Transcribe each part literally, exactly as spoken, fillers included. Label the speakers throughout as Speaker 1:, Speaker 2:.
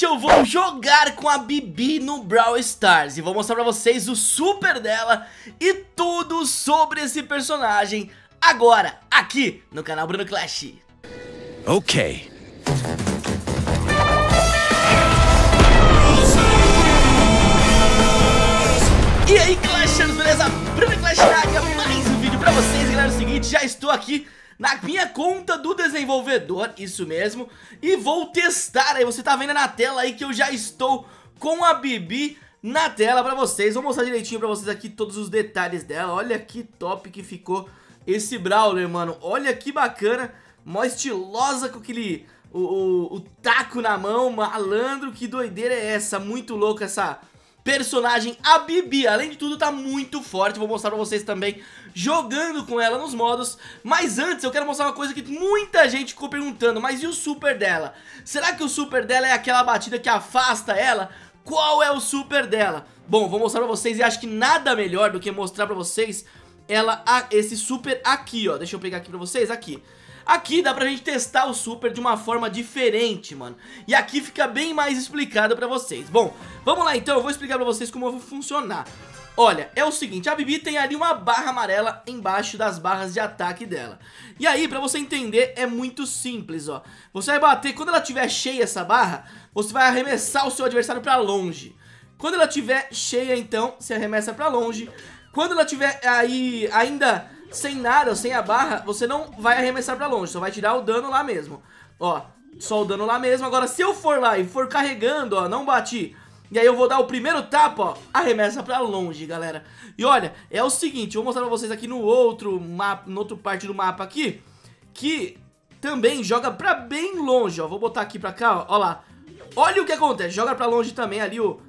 Speaker 1: Gente, eu vou jogar com a Bibi no Brawl Stars e vou mostrar pra vocês o super dela e tudo sobre esse personagem agora, aqui no canal Bruno Clash.
Speaker 2: Ok.
Speaker 1: E aí, Clashers, beleza? Bruno Clash na área, mais um vídeo pra vocês, galera. É o seguinte, já estou aqui na minha conta do desenvolvedor, isso mesmo, e vou testar aí, você tá vendo na tela aí que eu já estou com a Bibi na tela pra vocês. Vou mostrar direitinho pra vocês aqui todos os detalhes dela. Olha que top que ficou esse Brawler, mano. Olha que bacana, mó estilosa com aquele, o, o, o taco na mão, malandro. Que doideira é essa, muito louca essa personagem, a Bibi. Além de tudo, tá muito forte. Vou mostrar pra vocês também jogando com ela nos modos. Mas antes eu quero mostrar uma coisa que muita gente ficou perguntando: mas e o super dela? Será que o super dela é aquela batida que afasta ela? Qual é o super dela? Bom, vou mostrar pra vocês e acho que nada melhor do que mostrar pra vocês ela, a, esse super aqui, ó. Deixa eu pegar aqui pra vocês, aqui. Aqui dá pra gente testar o super de uma forma diferente, mano. E aqui fica bem mais explicado pra vocês. Bom, vamos lá então, eu vou explicar pra vocês como vai funcionar. Olha, é o seguinte, a Bibi tem ali uma barra amarela embaixo das barras de ataque dela. E aí, pra você entender, é muito simples, ó. Você vai bater, quando ela tiver cheia essa barra, você vai arremessar o seu adversário pra longe. Quando ela tiver cheia, então, você arremessa pra longe. Quando ela tiver aí ainda sem nada, sem a barra, você não vai arremessar pra longe, só vai tirar o dano lá mesmo. Ó, só o dano lá mesmo. Agora, se eu for lá e for carregando, ó, não bati, e aí eu vou dar o primeiro tapa, ó, arremessa pra longe, galera. E olha, é o seguinte, eu vou mostrar pra vocês aqui no outro mapa, no outro parte do mapa aqui, que também joga pra bem longe, ó. Vou botar aqui pra cá, ó, ó lá. Olha o que acontece, joga pra longe também ali o,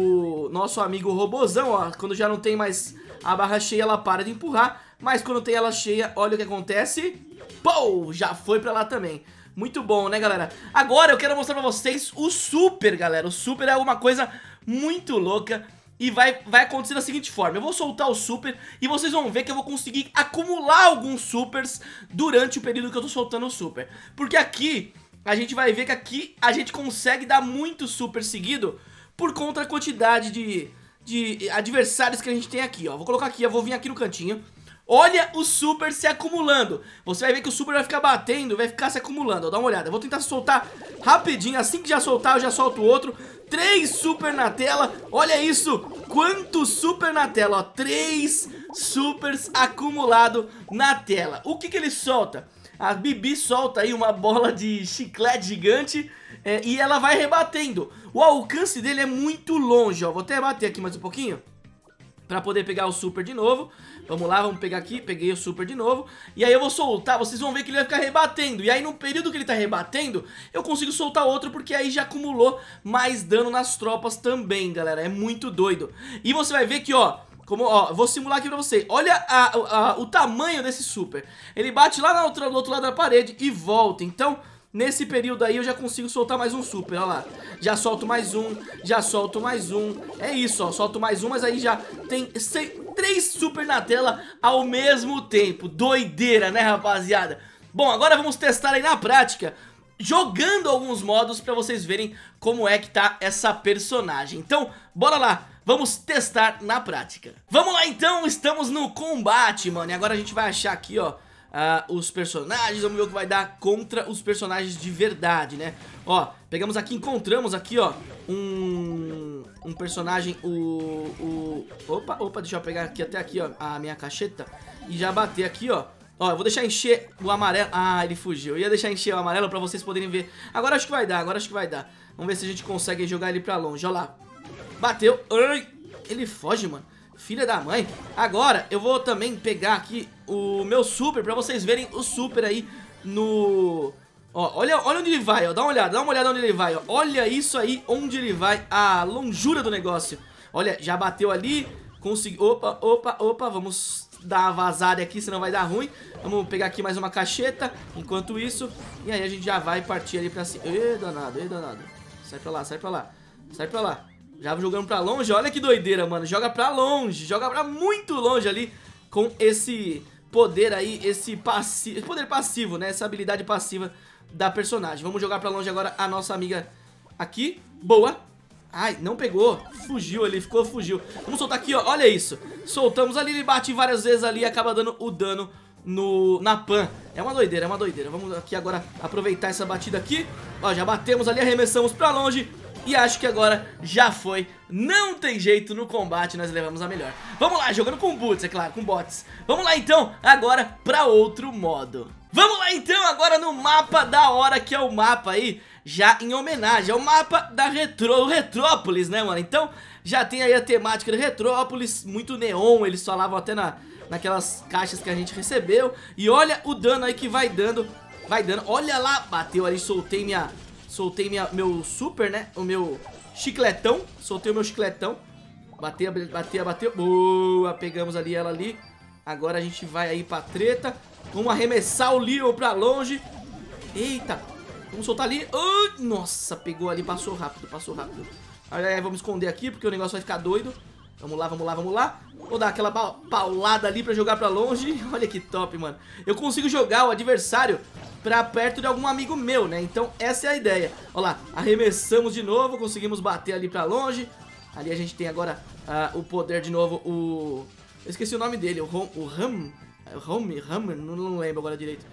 Speaker 1: o nosso amigo robozão, ó. Quando já não tem mais a barra cheia, ela para de empurrar. Mas quando tem ela cheia, olha o que acontece. Pô, já foi pra lá também. Muito bom, né, galera? Agora eu quero mostrar pra vocês o super, galera. O super é uma coisa muito louca. E vai, vai acontecer da seguinte forma: eu vou soltar o super e vocês vão ver que eu vou conseguir acumular alguns supers durante o período que eu tô soltando o super. Porque aqui, a gente vai ver que aqui a gente consegue dar muito super seguido por conta da quantidade de, de adversários que a gente tem aqui, ó. Vou colocar aqui, eu vou vir aqui no cantinho. Olha o super se acumulando. Você vai ver que o super vai ficar batendo, vai ficar se acumulando, ó, dá uma olhada. Eu vou tentar soltar rapidinho, assim que já soltar eu já solto o outro. Três super na tela, olha isso. Quanto super na tela, ó. Três supers acumulado na tela. O que que ele solta? A Bibi solta aí uma bola de chiclete gigante, é, e ela vai rebatendo. O alcance dele é muito longe, ó. Vou até bater aqui mais um pouquinho pra poder pegar o super de novo. Vamos lá, vamos pegar aqui, peguei o super de novo. E aí eu vou soltar, vocês vão ver que ele vai ficar rebatendo. E aí no período que ele tá rebatendo, eu consigo soltar outro, porque aí já acumulou mais dano nas tropas também, galera. É muito doido. E você vai ver que, ó, como, ó, vou simular aqui pra você. Olha a, a, o tamanho desse super. Ele bate lá na outra, do outro lado da parede e volta. Então, nesse período aí eu já consigo soltar mais um super, olha lá. Já solto mais um, já solto mais um. É isso, ó, solto mais um, mas aí já tem seis, três super na tela ao mesmo tempo. Doideira, né, rapaziada? Bom, agora vamos testar aí na prática, jogando alguns modos pra vocês verem como é que tá essa personagem. Então, bora lá, vamos testar na prática. Vamos lá então, estamos no combate, mano. E agora a gente vai achar aqui, ó, Uh, os personagens, vamos ver o que vai dar contra os personagens de verdade, né? Ó, pegamos aqui, encontramos aqui, ó, um, um personagem, o, o... Opa, opa, deixa eu pegar aqui até aqui, ó, a minha cacheta e já bater aqui, ó. Ó, eu vou deixar encher o amarelo. Ah, ele fugiu. Eu ia deixar encher o amarelo pra vocês poderem ver. Agora acho que vai dar, agora acho que vai dar. Vamos ver se a gente consegue jogar ele pra longe, ó lá. Bateu. Ai, ele foge, mano. Filha da mãe. Agora eu vou também pegar aqui o meu super pra vocês verem o super aí no... Ó, olha, olha onde ele vai, ó. Dá uma olhada, dá uma olhada onde ele vai, ó. Olha isso aí, onde ele vai. A longura do negócio. Olha, já bateu ali. Conseguiu... Opa, opa, opa. Vamos dar uma vazada aqui, senão vai dar ruim. Vamos pegar aqui mais uma cacheta enquanto isso. E aí a gente já vai partir ali pra cima. Ê, danado, ê, danado. Sai pra lá, sai pra lá. Sai pra lá. Já jogando pra longe, olha que doideira, mano. Joga pra longe, joga pra muito longe ali com esse poder aí, esse passivo, poder passivo, né? Essa habilidade passiva da personagem. Vamos jogar pra longe agora a nossa amiga Aqui, boa. Ai, não pegou, fugiu ali, ficou, fugiu. Vamos soltar aqui, ó, olha isso. Soltamos ali, ele bate várias vezes ali e acaba dando o dano no, na Pan. É uma doideira, é uma doideira. Vamos aqui agora aproveitar essa batida aqui. Ó, já batemos ali, arremessamos pra longe. E acho que agora já foi. Não tem jeito, no combate nós levamos a melhor. Vamos lá, jogando com boots, é claro, com bots. Vamos lá então, agora pra outro modo. Vamos lá então, agora no mapa da hora, que é o mapa aí já em homenagem ao mapa da Retro, Retrópolis, né, mano? Então já tem aí a temática de Retrópolis, muito neon, eles falavam até na, naquelas caixas que a gente recebeu. E olha o dano aí que vai dando, vai dando, olha lá, bateu ali, soltei minha... Soltei minha, meu super, né? O meu chicletão. Soltei o meu chicletão. Bateu, bateu, bateu. Boa, pegamos ali ela ali. Agora a gente vai aí pra treta. Vamos arremessar o Leon pra longe. Eita. Vamos soltar ali. Uh, nossa, pegou ali, passou rápido, passou rápido. Aí, aí, vamos esconder aqui, porque o negócio vai ficar doido. Vamos lá, vamos lá, vamos lá. Vou dar aquela paulada ali pra jogar pra longe. Olha que top, mano. Eu consigo jogar o adversário pra perto de algum amigo meu, né? Então essa é a ideia. Olha lá, arremessamos de novo, conseguimos bater ali pra longe. Ali a gente tem agora uh, o poder de novo, o... Eu esqueci o nome dele, o Ram... O Ram... Ram... Ram... Não, não lembro agora direito.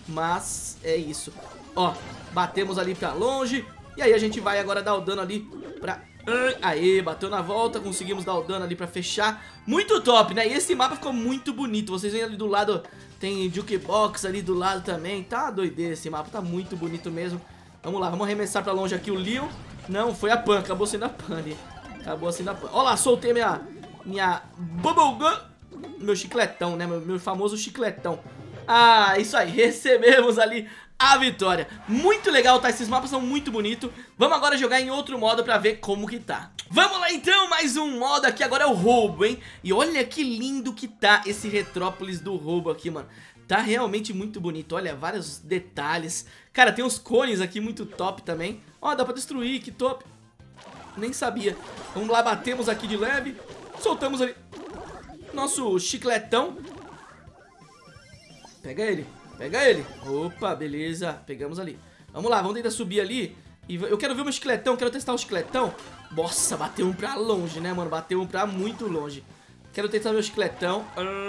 Speaker 1: Mas é isso. Ó, batemos ali pra longe. E aí a gente vai agora dar o dano ali pra... Aê, bateu na volta, conseguimos dar o dano ali pra fechar. Muito top, né? E esse mapa ficou muito bonito. Vocês veem ali do lado, tem Jukebox ali do lado também. Tá doideira esse mapa, tá muito bonito mesmo. Vamos lá, vamos arremessar pra longe aqui o Leon. Não, foi a Pan, acabou sendo a Pan ali. Acabou sendo a Pan. Olha lá, soltei minha, minha Bubblegum. Meu chicletão, né? Meu, meu famoso chicletão. Ah, isso aí, recebemos ali a vitória. Muito legal, tá? Esses mapas são muito bonitos. Vamos agora jogar em outro modo pra ver como que tá. Vamos lá então, mais um modo aqui. Agora é o roubo, hein? E olha que lindo que tá esse Retrópolis do roubo aqui, mano. Tá realmente muito bonito, olha, vários detalhes. Cara, tem uns cones aqui muito top também. Ó, dá pra destruir, que top. Nem sabia. Vamos lá, batemos aqui de leve. Soltamos ali nosso chicletão. Pega ele. Pega ele. Opa, beleza. Pegamos ali. Vamos lá, vamos tentar subir ali. E eu quero ver o meu chicletão, quero testar o chicletão. Nossa, bateu um pra longe, né, mano? Bateu um pra muito longe. Quero testar meu chicletão.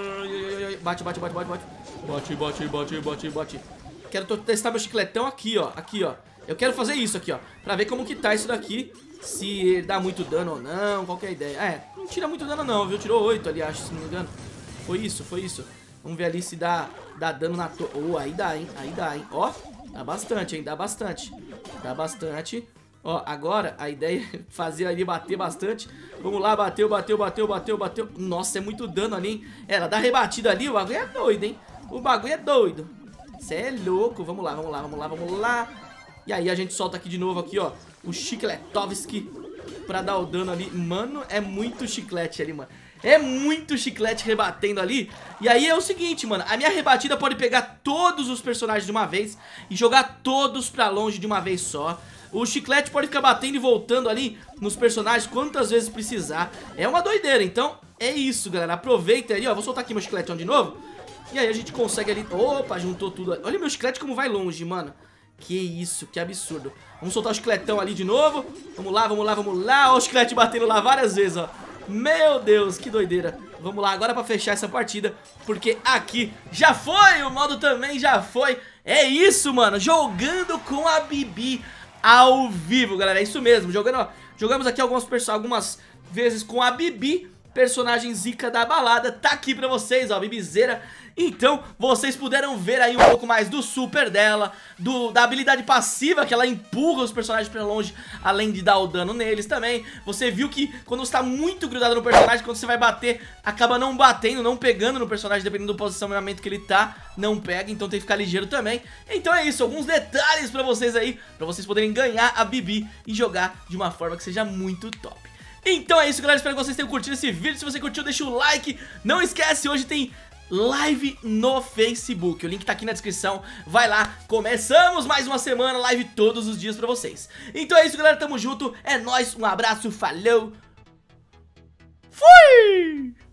Speaker 1: Bate, bate, bate, bate, bate. Bate, bate, bate, bate, bate. Quero testar meu chicletão aqui, ó. Aqui, ó. Eu quero fazer isso aqui, ó. Pra ver como que tá isso daqui. Se dá muito dano ou não, qual que é a ideia. É, não tira muito dano não, viu? Tirou oito ali, acho, se não me engano. Foi isso, foi isso. Vamos ver ali se dá, dá dano na torre. Oh, aí dá, hein? Aí dá, hein? Ó, dá bastante, hein? Dá bastante. Dá bastante. Ó, agora a ideia é fazer ali bater bastante. Vamos lá, bateu, bateu, bateu, bateu, bateu. Nossa, é muito dano ali, hein? Ela dá rebatida ali, o bagulho é doido, hein? O bagulho é doido. Cê é louco. Vamos lá, vamos lá, vamos lá, vamos lá. E aí a gente solta aqui de novo aqui, ó, o Chicletovski pra dar o dano ali. Mano, é muito chiclete ali, mano. É muito chiclete rebatendo ali. E aí é o seguinte, mano, a minha rebatida pode pegar todos os personagens de uma vez e jogar todos pra longe de uma vez só. O chiclete pode ficar batendo e voltando ali nos personagens quantas vezes precisar. É uma doideira, então é isso, galera. Aproveita ali, ó, vou soltar aqui meu chicletão de novo. E aí a gente consegue ali... Opa, juntou tudo. Olha o meu chiclete como vai longe, mano. Que isso, que absurdo. Vamos soltar o chicletão ali de novo. Vamos lá, vamos lá, vamos lá. Ó o chiclete batendo lá várias vezes, ó. Meu Deus, que doideira. Vamos lá agora pra fechar essa partida, porque aqui já foi, o modo também já foi. É isso, mano, jogando com a Bibi ao vivo, galera. É isso mesmo, jogando, ó, jogamos aqui algumas, algumas vezes com a Bibi, personagem zica da balada. Tá aqui pra vocês, ó, Bibizeira. Então, vocês puderam ver aí um pouco mais do super dela, do, da habilidade passiva, que ela empurra os personagens pra longe, além de dar o dano neles também. Você viu que quando você tá muito grudado no personagem, quando você vai bater, acaba não batendo, não pegando no personagem, dependendo do posicionamento que ele tá, não pega, então tem que ficar ligeiro também. Então é isso, alguns detalhes pra vocês aí, pra vocês poderem ganhar a Bibi e jogar de uma forma que seja muito top. Então é isso, galera, espero que vocês tenham curtido esse vídeo. Se você curtiu, deixa o like. Não esquece, hoje tem live no Facebook, o link tá aqui na descrição. Vai lá, começamos mais uma semana, live todos os dias pra vocês. Então é isso, galera, tamo junto. É nóis, um abraço, falou. Fui!